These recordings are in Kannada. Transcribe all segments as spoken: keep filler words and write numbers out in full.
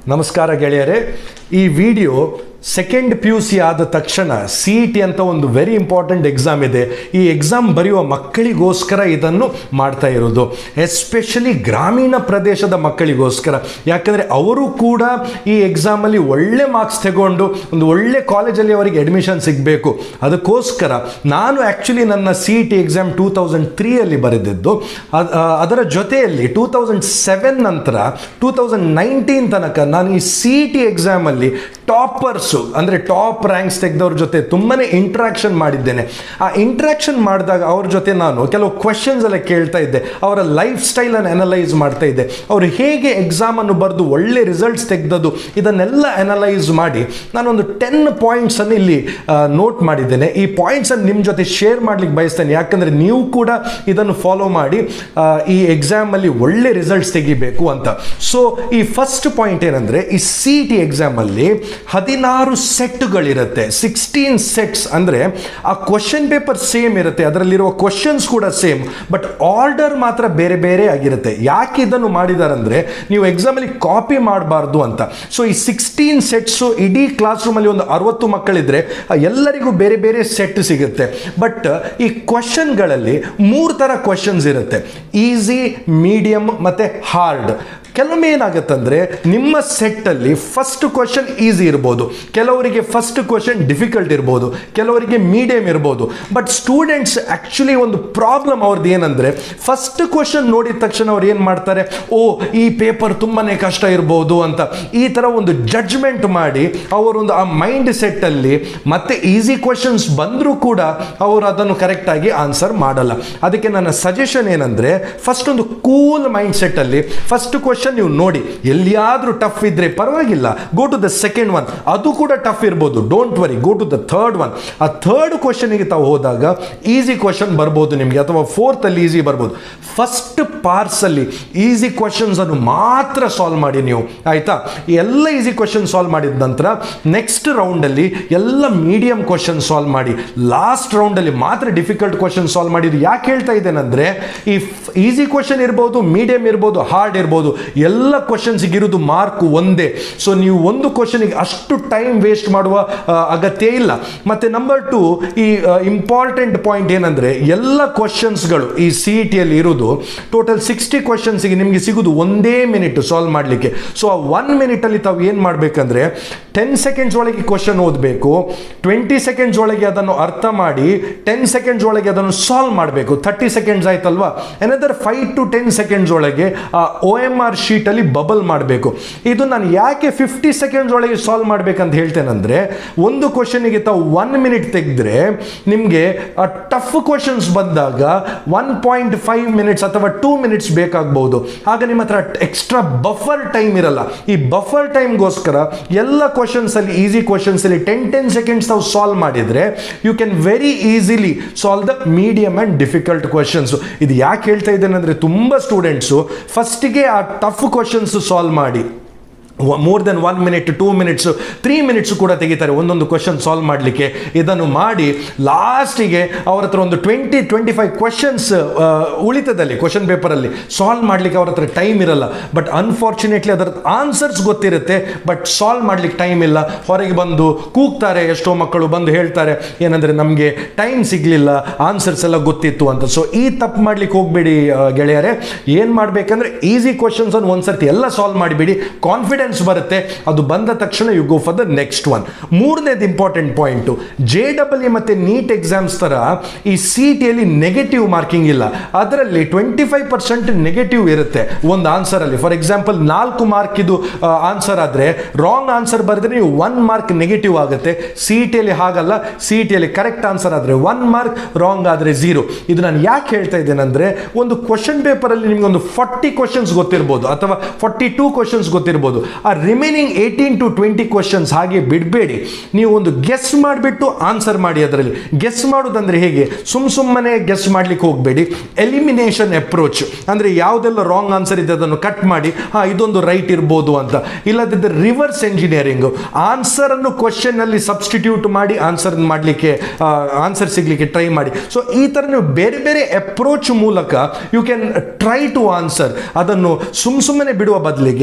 ನಮಸ್ಕಾರ ಗೆಳೆಯರೇ, ಈ video second P U C ಆದ ತಕ್ಷಣ ಸಿ ಇ ಟಿ ಅಂತ ಒಂದು ವೆರಿ ಇಂಪಾರ್ಟೆಂಟ್ ಎಕ್ಸಾಮ್ ಇದೆ. ಈ ಎಕ್ಸಾಮ್ ಬರೆಯುವ ಮಕ್ಕಳಿಗೋಸ್ಕರ ಇದನ್ನು ಮಾಡ್ತಾ ಇರೋದು, ಎಸ್ಪೆಷಲಿ ಗ್ರಾಮೀಣ ಪ್ರದೇಶದ ಮಕ್ಕಳಿಗೋಸ್ಕರ. ಯಾಕಂದರೆ ಅವರು ಕೂಡ ಈ ಎಕ್ಸಾಮಲ್ಲಿ ಒಳ್ಳೆ ಮಾರ್ಕ್ಸ್ ತಗೊಂಡು ಒಂದು ಒಳ್ಳೆ ಕಾಲೇಜಲ್ಲಿ ಅವರಿಗೆ ಅಡ್ಮಿಷನ್ ಸಿಗಬೇಕು. ಅದಕ್ಕೋಸ್ಕರ ನಾನು ಆ್ಯಕ್ಚುಲಿ ನನ್ನ C E T exam two thousand ತ್ರೀಯಲ್ಲಿ ಬರೆದಿದ್ದು. ಅದರ ಜೊತೆಯಲ್ಲಿ ಟೂ ತೌಸಂಡ್ ಸೆವೆನ್ ನಂತರ ಟೂ ತೌಸಂಡ್ ನೈನ್ಟೀನ್ ತನಕ ನಾನು ಈ ಸಿ ಇ ಟಿ ಎಕ್ಸಾಮಲ್ಲಿ ಟಾಪರ್ಸು ಅಂದರೆ ಟಾಪ್ ರ್ಯಾಂಕ್ಸ್ ತೆಗೆದವ್ರ ಜೊತೆ ತುಂಬಾ ಇಂಟ್ರಾಕ್ಷನ್ ಮಾಡಿದ್ದೇನೆ. ಆ ಇಂಟ್ರಾಕ್ಷನ್ ಮಾಡಿದಾಗ ಅವ್ರ ಜೊತೆ ನಾನು ಕೆಲವು ಕ್ವೆಶನ್ಸ್ ಎಲ್ಲ ಕೇಳ್ತಾ ಇದ್ದೆ, ಅವರ ಲೈಫ್ ಸ್ಟೈಲನ್ನು ಅನಲೈಸ್ ಮಾಡ್ತಾ ಇದ್ದೆ, ಅವರು ಹೇಗೆ ಎಕ್ಸಾಮನ್ನು ಬರೆದು ಒಳ್ಳೆ ರಿಸಲ್ಟ್ಸ್ ತೆಗೆದದ್ದು ಇದನ್ನೆಲ್ಲ ಅನಲೈಸ್ ಮಾಡಿ ನಾನೊಂದು ಟೆನ್ ಪಾಯಿಂಟ್ಸನ್ನು ಇಲ್ಲಿ ನೋಟ್ ಮಾಡಿದ್ದೇನೆ. ಈ ಪಾಯಿಂಟ್ಸನ್ನು ನಿಮ್ಮ ಜೊತೆ ಶೇರ್ ಮಾಡ್ಲಿಕ್ಕೆ ಬಯಸ್ತೇನೆ, ಯಾಕಂದರೆ ನೀವು ಕೂಡ ಇದನ್ನು ಫಾಲೋ ಮಾಡಿ ಈ ಎಕ್ಸಾಮಲ್ಲಿ ಒಳ್ಳೆ ರಿಸಲ್ಟ್ಸ್ ತೆಗಿಬೇಕು ಅಂತ. ಸೊ ಈ ಫಸ್ಟ್ ಪಾಯಿಂಟ್ ಏನಂದರೆ, ಈ ಸಿ ಇ ಟಿ ಎಕ್ಸಾಮಲ್ಲಿ ಹದಿನಾರು ಸೆಟ್ಗಳಿರುತ್ತೆ, ಸಿಕ್ಸ್ಟೀನ್ ಸೆಟ್ಸ್. ಅಂದರೆ ಆ ಕ್ವಶನ್ ಪೇಪರ್ ಸೇಮ್ ಇರುತ್ತೆ, ಅದರಲ್ಲಿರುವ ಕ್ವಶನ್ಸ್ ಕೂಡ ಸೇಮ್, ಬಟ್ ಆರ್ಡರ್ ಮಾತ್ರ ಬೇರೆ ಬೇರೆ ಆಗಿರುತ್ತೆ. ಯಾಕೆ ಇದನ್ನು ಮಾಡಿದ್ದಾರೆ ಅಂದರೆ, ನೀವು ಎಕ್ಸಾಮಲ್ಲಿ ಕಾಪಿ ಮಾಡಬಾರ್ದು ಅಂತ. ಸೊ ಈ ಸಿಕ್ಸ್ಟೀನ್ ಸೆಟ್ಸು ಇಡೀ ಕ್ಲಾಸ್ ರೂಮಲ್ಲಿ ಒಂದು ಅರವತ್ತು ಮಕ್ಕಳಿದ್ರೆ ಎಲ್ಲರಿಗೂ ಬೇರೆ ಬೇರೆ ಸೆಟ್ ಸಿಗುತ್ತೆ. ಬಟ್ ಈ ಕ್ವಶನ್ಗಳಲ್ಲಿ ಮೂರು ಥರ ಕ್ವಶನ್ಸ್ ಇರುತ್ತೆ, ಈಸಿ, ಮೀಡಿಯಮ್ ಮತ್ತು ಹಾರ್ಡ್. ಕೆಲವೊಮ್ಮೆ ಏನಾಗುತ್ತಂದರೆ, ನಿಮ್ಮ ಸೆಟ್ಟಲ್ಲಿ ಫಸ್ಟ್ ಕ್ವಶನ್ ಈಸಿ ಇರ್ಬೋದು, ಕೆಲವರಿಗೆ ಫಸ್ಟ್ ಕ್ವಶನ್ ಡಿಫಿಕಲ್ಟ್ ಇರ್ಬೋದು, ಕೆಲವರಿಗೆ ಮೀಡಿಯಮ್ ಇರ್ಬೋದು. ಬಟ್ ಸ್ಟೂಡೆಂಟ್ಸ್ ಆ್ಯಕ್ಚುಲಿ ಒಂದು ಪ್ರಾಬ್ಲಮ್ ಅವ್ರದ್ದು ಏನಂದರೆ, ಫಸ್ಟ್ ಕ್ವಶನ್ ನೋಡಿದ ತಕ್ಷಣ ಅವ್ರು ಏನು ಮಾಡ್ತಾರೆ, ಓ ಈ ಪೇಪರ್ ತುಂಬಾ ಕಷ್ಟ ಇರ್ಬೋದು ಅಂತ ಈ ಥರ ಒಂದು ಜಡ್ಜ್ಮೆಂಟ್ ಮಾಡಿ ಅವರೊಂದು ಆ ಮೈಂಡ್ ಸೆಟ್ಟಲ್ಲಿ ಮತ್ತೆ ಈಸಿ ಕ್ವಶನ್ಸ್ ಬಂದರೂ ಕೂಡ ಅವರು ಅದನ್ನು ಕರೆಕ್ಟಾಗಿ ಆನ್ಸರ್ ಮಾಡಲ್ಲ. ಅದಕ್ಕೆ ನನ್ನ ಸಜೆಷನ್ ಏನಂದರೆ, ಫಸ್ಟ್ ಒಂದು ಕೂಲ್ ಮೈಂಡ್ ಸೆಟ್ಟಲ್ಲಿ ಫಸ್ಟ್ ಕ್ವಶನ್ ನೀವು ನೋಡಿ, ಎಲ್ಲಿಯಾದ್ರೂ ಟಫ್ ಇದ್ರೆ ಪರವಾಗಿಲ್ಲ, go to the second one, ಅದು ಕೂಡ ಟಫ್ ಇರ್ಬೋದು, don't worry, go to the third one. ಆ ಥರ್ಡ್ ಕ್ವಶನ್ಗೆ ತಾವು ಹೋದಾಗ ಈಸಿ ಕ್ವಶನ್ ಬರ್ಬೋದು ನಿಮಗೆ, ಅಥವಾ ಫೋರ್ತ್ ಅಲ್ಲಿ ಈಸಿ ಬರ್ಬೋದು. ಫಸ್ಟ್ ಪಾರ್ಟ್ಸ್ ಅಲ್ಲಿ ಈಸಿ ಕ್ವಶನ್ಸ್ ಅನ್ನು ಮಾತ್ರ ಸಾಲ್ವ್ ಮಾಡಿ ನೀವು, ಆಯ್ತಾ? ಎಲ್ಲ ಈಸಿ ಕ್ವಶನ್ ಸಾಲ್ವ್ ಮಾಡಿದ ನಂತರ ನೆಕ್ಸ್ಟ್ ರೌಂಡ್ ಅಲ್ಲಿ ಎಲ್ಲ ಮೀಡಿಯಂ ಕ್ವಶನ್ ಸಾಲ್ವ್ ಮಾಡಿ, ಲಾಸ್ಟ್ ರೌಂಡ್ ಅಲ್ಲಿ ಮಾತ್ರ ಡಿಫಿಕಲ್ಟ್ ಕ್ವಶನ್ ಸಾಲ್ವ್ ಮಾಡಿದ್ದು. ಯಾಕೆ ಹೇಳ್ತಾ ಇದ್ದೇನೆಂದ್ರೆ, ಈ ಈಸಿ ಕ್ವಶನ್ ಇರ್ಬೋದು, ಮೀಡಿಯಂ ಇರ್ಬೋದು, ಹಾರ್ಡ್ ಇರ್ಬೋದು, ಎಲ್ಲ ಕ್ವಶನ್ಸ್ಗೆ ಇರೋದು ಮಾರ್ಕ್ ಒಂದೇ. ಸೊ ನೀವು ಒಂದು ಕ್ವಶನ್ಗೆ ಅಷ್ಟು ಟೈಮ್ ವೇಸ್ಟ್ ಮಾಡುವ ಅಗತ್ಯ ಇಲ್ಲ. ಮತ್ತೆ ನಂಬರ್ ಟು, ಈ ಇಂಪಾರ್ಟೆಂಟ್ ಪಾಯಿಂಟ್ ಏನಂದ್ರೆ, ಎಲ್ಲ ಕ್ವಶನ್ಸ್ಗಳು ಈ ಸಿ ಇ ಟಿಯಲ್ಲಿ ಇರೋದು ಟೋಟಲ್ ಸಿಕ್ಸ್ಟಿ ಕ್ವಶನ್ಸ್ಗೆ ನಿಮಗೆ ಸಿಗೋದು ಒಂದೇ ಮಿನಿಟ್ ಸಾಲ್ವ್ ಮಾಡಲಿಕ್ಕೆ. ಸೊ ಆ ಒನ್ ಮಿನಿಟ್ ಅಲ್ಲಿ ತಾವು ಏನು ಮಾಡಬೇಕಂದ್ರೆ, ಟೆನ್ ಸೆಕೆಂಡ್ಸ್ ಒಳಗೆ ಕ್ವಶನ್ ಓದಬೇಕು, ಟ್ವೆಂಟಿ ಸೆಕೆಂಡ್ಸ್ ಒಳಗೆ ಅದನ್ನು ಅರ್ಥ ಮಾಡಿ ಟೆನ್ ಸೆಕೆಂಡ್ಸ್ ಒಳಗೆ ಅದನ್ನು ಸಾಲ್ವ್ ಮಾಡಬೇಕು. ಥರ್ಟಿ ಸೆಕೆಂಡ್ಸ್ ಆಯ್ತಲ್ವಾ, another five to ten seconds ಒಳಗೆ ಆ ಒ ಎಮ್ ಆರ್ ಶೀಟ್ ಅಲ್ಲಿ ಬಬಲ್ ಮಾಡಬೇಕು. ಇದು ನಾನು ಯಾಕೆ ಫಿಫ್ಟಿ ಸೆಕೆಂಡ್ಸ್ ಒಳಗೆ ಸಾಲ್ವ್ ಮಾಡ್ಬೇಕಂತ ಹೇಳ್ತೇನೆಂದ್ರೆ, ಒಂದು ಕ್ವಶನ್ಗೆ ತಾವು ಒನ್ ಮಿನಿಟ್ ತೆಗೆದ್ರೆ ನಿಮಗೆ ಟಫ್ ಕ್ವಶನ್ಸ್ ಬಂದಾಗ ಒನ್ ಪಾಯಿಂಟ್ ಫೈವ್ ಮಿನಿಟ್ಸ್ ಅಥವಾ ಟೂ ಮಿನಿಟ್ಸ್ ಬೇಕಾಗಬಹುದು. ಆಗ ನಿಮ್ಮ ಹತ್ರ ಎಕ್ಸ್ಟ್ರಾ ಬಫರ್ ಟೈಮ್ ಇರಲ್ಲ. ಈ ಬಫರ್ ಟೈಮ್ಗೋಸ್ಕರ ಎಲ್ಲ ಕ್ವಶನ್ಸ್ ಅಲ್ಲಿ ಈಸಿ ಕ್ವಶನ್ಸ್ ಅಲ್ಲಿ ಟೆನ್ ಟೆನ್ ಸೆಕೆಂಡ್ಸ್ ತಾವು ಸಾಲ್ವ್ ಮಾಡಿದ್ರೆ you can very easily solve the medium and difficult questions. ಇದು ಯಾಕೆ ಹೇಳ್ತಾ ಇದ್ದೇನೆ ಅಂದ್ರೆ, ತುಂಬಾ ಸ್ಟೂಡೆಂಟ್ಸು ಫಸ್ಟಿಗೆ ಆ ಟಫ್ ಕ್ವಶನ್ಸ್ ಸಾಲ್ವ್ ಮಾಡಿ more then one minute, two minutes, three minutes ಕೂಡ ತೆಗಿತಾರೆ ಒಂದೊಂದು ಕ್ವಶನ್ ಸಾಲ್ವ್ ಮಾಡಲಿಕ್ಕೆ. ಇದನ್ನು ಮಾಡಿ ಲಾಸ್ಟಿಗೆ ಅವ್ರ ಹತ್ರ ಒಂದು ಟ್ವೆಂಟಿ ಟ್ವೆಂಟಿ ಫೈವ್ ಕ್ವಶನ್ಸ್ ಉಳಿತದಲ್ಲಿ ಕ್ವಶನ್ ಪೇಪರಲ್ಲಿ ಸಾಲ್ವ್ ಮಾಡಲಿಕ್ಕೆ ಅವ್ರ ಹತ್ರ ಟೈಮ್ ಇರಲ್ಲ. ಬಟ್ ಅನ್ಫಾರ್ಚುನೇಟ್ಲಿ ಅದರ ಆನ್ಸರ್ಸ್ ಗೊತ್ತಿರುತ್ತೆ, ಬಟ್ ಸಾಲ್ವ್ ಮಾಡಲಿಕ್ಕೆ ಟೈಮ್ ಇಲ್ಲ. ಹೊರಗೆ ಬಂದು ಕೂಗ್ತಾರೆ, ಎಷ್ಟೋ ಮಕ್ಕಳು ಬಂದು ಹೇಳ್ತಾರೆ ಏನಂದರೆ, ನಮಗೆ ಟೈಮ್ ಸಿಗಲಿಲ್ಲ, ಆನ್ಸರ್ಸ್ ಎಲ್ಲ ಗೊತ್ತಿತ್ತು ಅಂತ. ಸೊ ಈ ತಪ್ಪು ಮಾಡ್ಲಿಕ್ಕೆ ಹೋಗಬೇಡಿ ಗೆಳೆಯರೆ. ಏನು ಮಾಡಬೇಕಂದ್ರೆ, ಈಸಿ ಕ್ವಶನ್ಸ್ ಅನ್ನು ಒಂದ್ಸರ್ತಿ ಎಲ್ಲ ಸಾಲ್ವ್ ಮಾಡಿಬಿಡಿ, ಕಾನ್ಫಿಡೆನ್ಸ್ ಬರುತ್ತೆ. ಅದು ಬಂದ ತಕ್ಷಣ you go for the next one. ಮೂರನೇದು important point, J double E ಮತ್ತು ನೀಟ್ ಎಕ್ಸಾಮ್ಸ್ ಥರ ಈ ಸಿ ಇ ಟಿಯಲ್ಲಿ ನೆಗೆಟಿವ್ ಮಾರ್ಕಿಂಗ್ ಇಲ್ಲ. ಅದರಲ್ಲಿ ಟ್ವೆಂಟಿ ಫೈವ್ ಪರ್ಸೆಂಟ್ ನೆಗೆಟಿವ್ ಇರುತ್ತೆ ಒಂದು ಆನ್ಸರಲ್ಲಿ. ಫಾರ್ ಎಕ್ಸಾಂಪಲ್, ನಾಲ್ಕು ಮಾರ್ಕ್ ಇದು ಆನ್ಸರ್ ಆದರೆ ರಾಂಗ್ ಆನ್ಸರ್ ಬರೆದ್ರೆ ನೀವು ಒನ್ ಮಾರ್ಕ್ ನೆಗೆಟಿವ್ ಆಗುತ್ತೆ. ಸಿ ಇ ಟಿಯಲ್ಲಿ ಹಾಗಲ್ಲ, ಸಿ ಇ ಟಿಯಲ್ಲಿ ಕರೆಕ್ಟ್ ಆನ್ಸರ್ ಆದರೆ ಒನ್ ಮಾರ್ಕ್, ರಾಂಗ್ ಆದರೆ ಝೀರೋ. ಇದು ನಾನು ಯಾಕೆ ಹೇಳ್ತಾ ಇದ್ದೇನೆಂದರೆ, ಒಂದು ಕ್ವಶನ್ ಪೇಪರಲ್ಲಿ ನಿಮ್ಗೆ ಒಂದು ಫಾರ್ಟಿ ಕ್ವಶನ್ಸ್ ಗೊತ್ತಿರ್ಬೋದು ಅಥವಾ ಫಾರ್ಟಿ ಟೂ ಕ್ವಶನ್ಸ್ ಗೊತ್ತಿರ್ಬೋದು. ಆ remaining eighteen to twenty questions ಹಾಗೆ ಬಿಡಬೇಡಿ. ನೀವು ಒಂದು ಗೆಸ್ ಮಾಡಿಬಿಟ್ಟು ಆನ್ಸರ್ ಮಾಡಿ. ಅದರಲ್ಲಿ ಗೆಸ್ ಮಾಡೋದಂದ್ರೆ ಹೇಗೆ, ಸುಮ್ ಸುಮ್ಮನೆ ಗೆಸ್ ಮಾಡ್ಲಿಕ್ಕೆ ಹೋಗಬೇಡಿ. ಎಲಿಮಿನೇಷನ್ ಅಪ್ರೋಚ್ ಅಂದರೆ, ಯಾವುದೆಲ್ಲ ರಾಂಗ್ ಆನ್ಸರ್ ಇದೆ ಅದನ್ನು ಕಟ್ ಮಾಡಿ, ಹಾ ಇದೊಂದು ರೈಟ್ ಇರ್ಬೋದು ಅಂತ. ಇಲ್ಲದಿದ್ದರೆ ರಿವರ್ಸ್ ಎಂಜಿನಿಯರಿಂಗ್, ಆನ್ಸರ್ ಅನ್ನು ಕ್ವಶನ್ ಅಲ್ಲಿ ಸಬ್ಸ್ಟಿಟ್ಯೂಟ್ ಮಾಡಿ ಆನ್ಸರ್ ಮಾಡಲಿಕ್ಕೆ ಆನ್ಸರ್ ಸಿಗ್ಲಿಕ್ಕೆ ಟ್ರೈ ಮಾಡಿ. ಸೊ ಈ ಥರ ನೀವು ಬೇರೆ ಬೇರೆ ಅಪ್ರೋಚ್ ಮೂಲಕ you can try to answer. ಅದನ್ನು ಸುಮ್ ಸುಮ್ಮನೆ ಬಿಡುವ ಬದಲಿಗೆ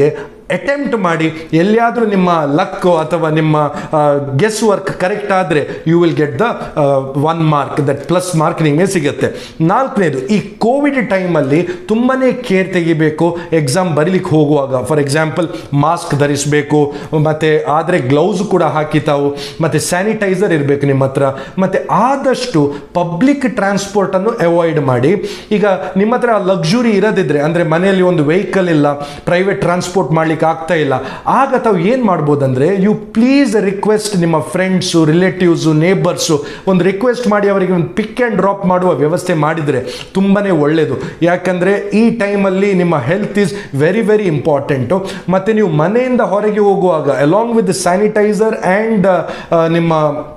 ಅಟೆಂಪ್ಟ್ ಮಾಡಿ, ಎಲ್ಲಿಯಾದರೂ ನಿಮ್ಮ ಲಕ್ ಅಥವಾ ನಿಮ್ಮ ಗೆಸ್ ವರ್ಕ್ ಕರೆಕ್ಟ್ ಆದರೆ you will get the one mark, that plus mark ನಿಮಗೆ ಸಿಗುತ್ತೆ. ನಾಲ್ಕನೇದು, ಈ ಕೋವಿಡ್ ಟೈಮಲ್ಲಿ ತುಂಬಾ ಕೇರ್ ತೆಗಿಬೇಕು ಎಕ್ಸಾಮ್ ಬರೀಲಿಕ್ಕೆ ಹೋಗುವಾಗ. ಫಾರ್ ಎಕ್ಸಾಂಪಲ್ ಮಾಸ್ಕ್ ಧರಿಸಬೇಕು, ಮತ್ತು ಆದರೆ ಗ್ಲೌಸ್ ಕೂಡ ಹಾಕಿ ತಾವು, ಮತ್ತು ಸ್ಯಾನಿಟೈಸರ್ ಇರಬೇಕು ನಿಮ್ಮ ಹತ್ರ, ಮತ್ತು ಆದಷ್ಟು ಪಬ್ಲಿಕ್ ಟ್ರಾನ್ಸ್ಪೋರ್ಟನ್ನು ಅವಾಯ್ಡ್ ಮಾಡಿ. ಈಗ ನಿಮ್ಮ ಹತ್ರ ಲಕ್ಸುರಿ ಇರೋದಿದ್ರೆ, ಅಂದರೆ ಮನೆಯಲ್ಲಿ ಒಂದು ವೆಹಿಕಲ್ ಇಲ್ಲ, ಪ್ರೈವೇಟ್ ಟ್ರಾನ್ಸ್ಪೋರ್ಟ್ ಮಾಡ್ಲಿಕ್ಕೆ ಆಗ್ತಾ ಇಲ್ಲ, ಆಗ ತಾವು ಏನು ಮಾಡ್ಬೋದಂದರೆ ಯು ಪ್ಲೀಸ್ ರಿಕ್ವೆಸ್ಟ್ ನಿಮ್ಮ ಫ್ರೆಂಡ್ಸು, ರಿಲೇಟಿವ್ಸು, ನೇಬರ್ಸು ಒಂದು ರಿಕ್ವೆಸ್ಟ್ ಮಾಡಿ ಅವರಿಗೆ ಒಂದು ಪಿಕ್ ಆ್ಯಂಡ್ ಡ್ರಾಪ್ ಮಾಡುವ ವ್ಯವಸ್ಥೆ ಮಾಡಿದರೆ ತುಂಬಾ ಒಳ್ಳೆಯದು. ಯಾಕಂದರೆ ಈ ಟೈಮಲ್ಲಿ ನಿಮ್ಮ health is very very important. ಮತ್ತು ನೀವು ಮನೆಯಿಂದ ಹೊರಗೆ ಹೋಗುವಾಗ ಅಲಾಂಗ್ ವಿತ್ ಸ್ಯಾನಿಟೈಸರ್ ಆ್ಯಂಡ್ ನಿಮ್ಮ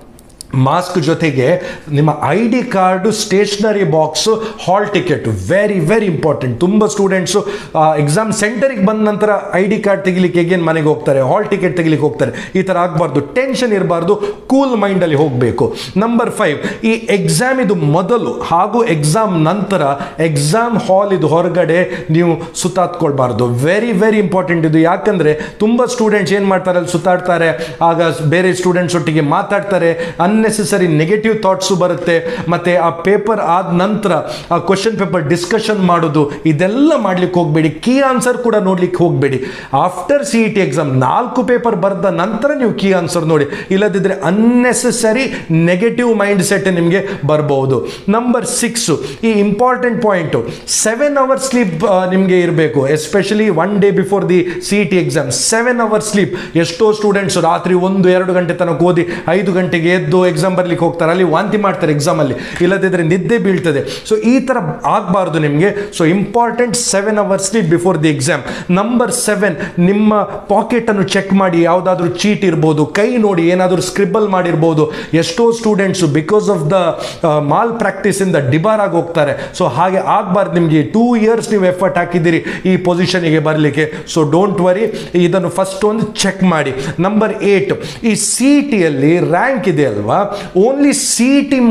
ಮಾಸ್ಕ್ ಜೊತೆಗೆ ನಿಮ್ಮ I D card, stationery box, hall ticket very very important. ತುಂಬ ಸ್ಟೂಡೆಂಟ್ಸು ಎಕ್ಸಾಮ್ ಸೆಂಟರಿಗೆ ಬಂದ ನಂತರ ಐ ಡಿ ಕಾರ್ಡ್ ತೆಗಿಲಿಕ್ಕೆ ಹೇಗೇನು ಮನೆಗೆ ಹೋಗ್ತಾರೆ, ಹಾಲ್ ಟಿಕೆಟ್ ತೆಗಿಲಿಕ್ಕೆ ಹೋಗ್ತಾರೆ. ಈ ಥರ ಆಗಬಾರ್ದು, ಟೆನ್ಷನ್ ಇರಬಾರ್ದು, ಕೂಲ್ ಮೈಂಡಲ್ಲಿ ಹೋಗಬೇಕು. ನಂಬರ್ ಫೈವ್, ಈ ಎಕ್ಸಾಮ್ ಇದು ಮೊದಲು ಹಾಗೂ ಎಕ್ಸಾಮ್ ನಂತರ ಎಕ್ಸಾಮ್ ಹಾಲ್ ಇದು ಹೊರಗಡೆ ನೀವು ಸುತ್ತಾತ್ಕೊಳ್ಬಾರ್ದು. ವೆರಿ ವೆರಿ ಇಂಪಾರ್ಟೆಂಟ್ ಇದು. ಯಾಕಂದರೆ ತುಂಬ ಸ್ಟೂಡೆಂಟ್ಸ್ ಏನು ಮಾಡ್ತಾರೆ, ಅಲ್ಲಿ ಸುತ್ತಾಡ್ತಾರೆ, ಆಗ ಬೇರೆ ಸ್ಟೂಡೆಂಟ್ಸ್ ಒಟ್ಟಿಗೆ ಮಾತಾಡ್ತಾರೆ, ಅನ್ನೆಸೆಸರಿ ನೆಗೆಟಿವ್ ಥಾಟ್ಸು ಬರುತ್ತೆ. ಮತ್ತು ಆ ಪೇಪರ್ ಆದ ನಂತರ ಆ ಕ್ವಶನ್ ಪೇಪರ್ ಡಿಸ್ಕಷನ್ ಮಾಡೋದು, ಇದೆಲ್ಲ ಮಾಡ್ಲಿಕ್ಕೆ ಹೋಗಬೇಡಿ. ಕೀ ಆನ್ಸರ್ ಕೂಡ ನೋಡ್ಲಿಕ್ಕೆ ಹೋಗಬೇಡಿ. After C E T exam ನಾಲ್ಕು ಪೇಪರ್ ಬರೆದ ನಂತರ ನೀವು ಕೀ ಆನ್ಸರ್ ನೋಡಿ, ಇಲ್ಲದಿದ್ದರೆ ಅನ್ನೆಸೆಸರಿ ನೆಗೆಟಿವ್ ಮೈಂಡ್ ಸೆಟ್ ನಿಮಗೆ ಬರ್ಬೋದು. ನಂಬರ್ ಸಿಕ್ಸು, ಈ important point, seven hours sleep ನಿಮಗೆ ಇರಬೇಕು. Especially one day before the C E T exam seven hours sleep. ಎಷ್ಟೋ ಸ್ಟೂಡೆಂಟ್ಸ್ ರಾತ್ರಿ ಒಂದು ಎರಡು ಗಂಟೆ ತನಕ ಓದಿ ಐದು ಗಂಟೆಗೆ ಎದ್ದು ಎಕ್ಸಾಮ್ ಬರ್ಲಿಕ್ಕೆ ಹೋಗ್ತಾರೆ, ಅಲ್ಲಿ ವಾಂತಿ ಮಾಡ್ತಾರೆ ಎಕ್ಸಾಮಲ್ಲಿ, ಇಲ್ಲದಿದ್ದರೆ ನಿದ್ದೆ ಬೀಳ್ತದೆ. ಸೊ ಈ ಥರ ಆಗಬಾರ್ದು ನಿಮಗೆ. So important seven hours sleep before the exam. Number seven, ನಿಮ್ಮ ಪಾಕೆಟನ್ನು ಚೆಕ್ ಮಾಡಿ, ಯಾವುದಾದ್ರೂ ಚೀಟ್ ಇರ್ಬೋದು, ಕೈ ನೋಡಿ ಏನಾದರೂ ಸ್ಕ್ರಿಬಲ್ ಮಾಡಿರ್ಬೋದು. ಎಷ್ಟೋ ಸ್ಟೂಡೆಂಟ್ಸು ಬಿಕಾಸ್ ಆಫ್ ದ ಮಾಲ್ ಪ್ರಾಕ್ಟೀಸಿಂದ ಡಿಬಾರ್ ಆಗಿ ಹೋಗ್ತಾರೆ. ಸೊ ಹಾಗೆ ಆಗಬಾರ್ದು. ನಿಮಗೆ ಟೂ ಇಯರ್ಸ್ ನೀವು ಎಫರ್ಟ್ ಹಾಕಿದ್ದೀರಿ ಈ ಪೊಸಿಷನಿಗೆ ಬರಲಿಕ್ಕೆ. ಸೊ ಡೋಂಟ್ ವರಿ, ಇದನ್ನು ಫಸ್ಟ್ ಒಂದು ಚೆಕ್ ಮಾಡಿ. ನಂಬರ್ ಏಟ್, ಈ ಸಿ ಇ ಟಿಯಲ್ಲಿ ರ್ಯಾಂಕ್ ಇದೆ ಅಲ್ವಾ, only C E T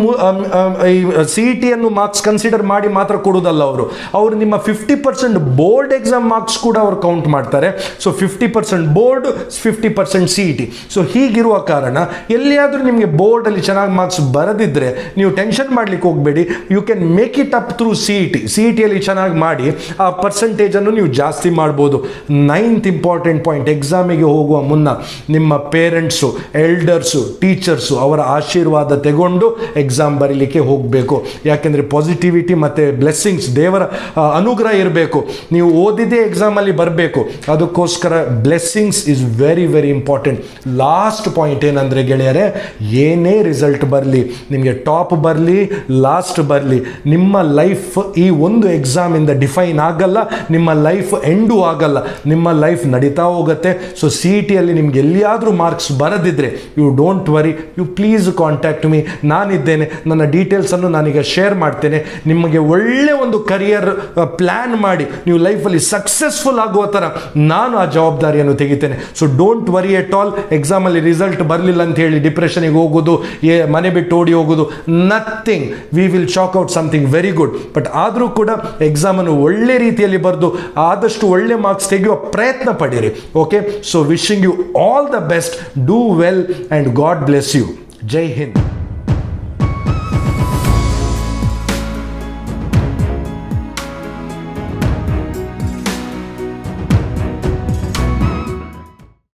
C E ಟಿಯನ್ನು ಮಾರ್ಕ್ಸ್ ಕನ್ಸಿಡರ್ ಮಾಡಿ ಮಾತ್ರ ಕೊಡೋದಲ್ಲ ಅವರು, ಅವರು ನಿಮ್ಮ fifty percent board exam marks ಕೂಡ ಅವರು ಕೌಂಟ್ ಮಾಡ್ತಾರೆ. So fifty percent board, fifty percent C E T. So ಹೀಗಿರುವ ಕಾರಣ ಎಲ್ಲಿಯಾದರೂ ನಿಮಗೆ ಬೋರ್ಡಲ್ಲಿ ಚೆನ್ನಾಗಿ ಮಾರ್ಕ್ಸ್ ಬರದಿದ್ದರೆ ನೀವು ಟೆನ್ಷನ್ ಮಾಡಲಿಕ್ಕೆ ಹೋಗಬೇಡಿ. You can make it up through C E T. C E ಟಿಯಲ್ಲಿ ಚೆನ್ನಾಗಿ ಮಾಡಿ ಆ ಪರ್ಸೆಂಟೇಜನ್ನು ನೀವು ಜಾಸ್ತಿ ಮಾಡ್ಬೋದು. ನೈನ್ತ್ ಇಂಪಾರ್ಟೆಂಟ್ ಪಾಯಿಂಟ್, ಎಕ್ಸಾಮಿಗೆ ಹೋಗುವ ಮುನ್ನ ನಿಮ್ಮ ಪೇರೆಂಟ್ಸು, ಎಲ್ಡರ್ಸು, ಟೀಚರ್ಸು ಅವರ ಆಶೀರ್ವಾದ ತಗೊಂಡು ಎಕ್ಸಾಮ್ ಬರೀಲಿಕ್ಕೆ ಹೋಗಬೇಕು. ಯಾಕೆಂದರೆ ಪಾಸಿಟಿವಿಟಿ ಮತ್ತು ಬ್ಲೆಸ್ಸಿಂಗ್ಸ್, ದೇವರ ಅನುಗ್ರಹ ಇರಬೇಕು. ನೀವು ಓದಿದೇ ಎಕ್ಸಾಮಲ್ಲಿ ಬರಬೇಕು, ಅದಕ್ಕೋಸ್ಕರ blessings is very very important. Last point ಏನಂದರೆ ಗೆಳೆಯರೆ, ಏನೇ ರಿಸಲ್ಟ್ ಬರಲಿ, ನಿಮಗೆ ಟಾಪ್ ಬರಲಿ ಲಾಸ್ಟ್ ಬರಲಿ, ನಿಮ್ಮ ಲೈಫ್ ಈ ಒಂದು ಎಕ್ಸಾಮಿಂದ ಡಿಫೈನ್ ಆಗಲ್ಲ, ನಿಮ್ಮ ಲೈಫ್ ಎಂಡು ಆಗಲ್ಲ, ನಿಮ್ಮ ಲೈಫ್ ನಡೀತಾ ಹೋಗುತ್ತೆ. ಸೊ ಸಿ ಇ ಟಿಯಲ್ಲಿ ನಿಮ್ಗೆ ಎಲ್ಲಿಯಾದರೂ ಮಾರ್ಕ್ಸ್ ಬರದಿದ್ದರೆ you don't worry, you please contact me. ನಾನಿದ್ದೇನೆ, ನನ್ನ ಡೀಟೇಲ್ಸನ್ನು ನಾನೀಗ ಶೇರ್ ಮಾಡ್ತೇನೆ. ನಿಮಗೆ ಒಳ್ಳೆ ಒಂದು ಕರಿಯರ್ ಪ್ಲ್ಯಾನ್ ಮಾಡಿ ನೀವು ಲೈಫಲ್ಲಿ ಸಕ್ಸಸ್ಫುಲ್ ಆಗುವ ಥರ ನಾನು ಆ ಜವಾಬ್ದಾರಿಯನ್ನು ತೆಗಿತೇನೆ. So don't worry at all. ಎಕ್ಸಾಮಲ್ಲಿ ರಿಸಲ್ಟ್ ಬರಲಿಲ್ಲ ಅಂತ ಹೇಳಿ ಡಿಪ್ರೆಷನಿಗೆ ಹೋಗೋದು, ಏ ಮನೆ ಬಿಟ್ಟು ಓಡಿ ಹೋಗೋದು, nothing. We will chalk out something very good. But ಆದರೂ ಕೂಡ ಎಕ್ಸಾಮನ್ನು ಒಳ್ಳೆ ರೀತಿಯಲ್ಲಿ ಬರೆದು ಆದಷ್ಟು ಒಳ್ಳೆ ಮಾರ್ಕ್ಸ್ ತೆಗೆಯುವ ಪ್ರಯತ್ನ ಪಡಿರಿ. Okay, so wishing you all the best. Do well and god bless you. ಜೈ ಹಿಂದ್.